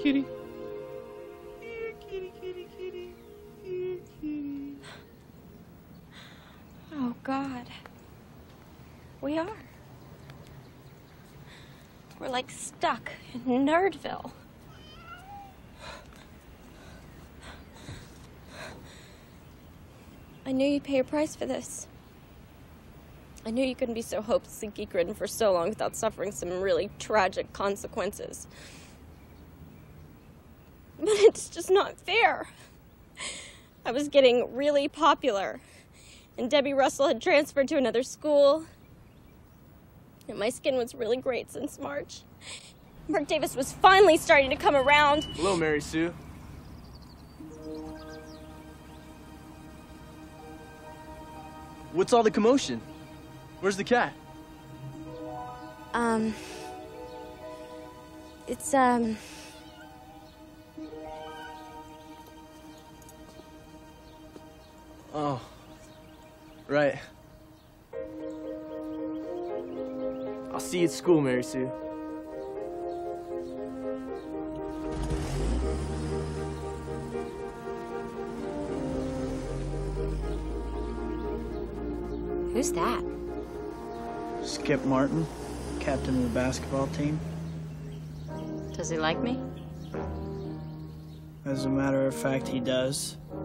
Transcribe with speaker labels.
Speaker 1: kitty. Here, kitty, kitty, kitty. Here, kitty.
Speaker 2: Oh, God. We are. We're like stuck in Nerdville. I knew you'd pay a price for this. I knew you couldn't be so hopelessly geek-ridden for so long without suffering some really tragic consequences. But it's just not fair. I was getting really popular, and Debbie Russell had transferred to another school, and my skin was really great since March. Mark Davis was finally starting to come around.
Speaker 3: Hello, Mary Sue. What's all the commotion? Where's the cat?
Speaker 2: It's,
Speaker 3: Oh, right. I'll see you at school, Mary Sue.
Speaker 2: Who's that?
Speaker 4: Skip Martin, captain of the basketball team.
Speaker 5: Does he like me?
Speaker 4: As a matter of fact, he does.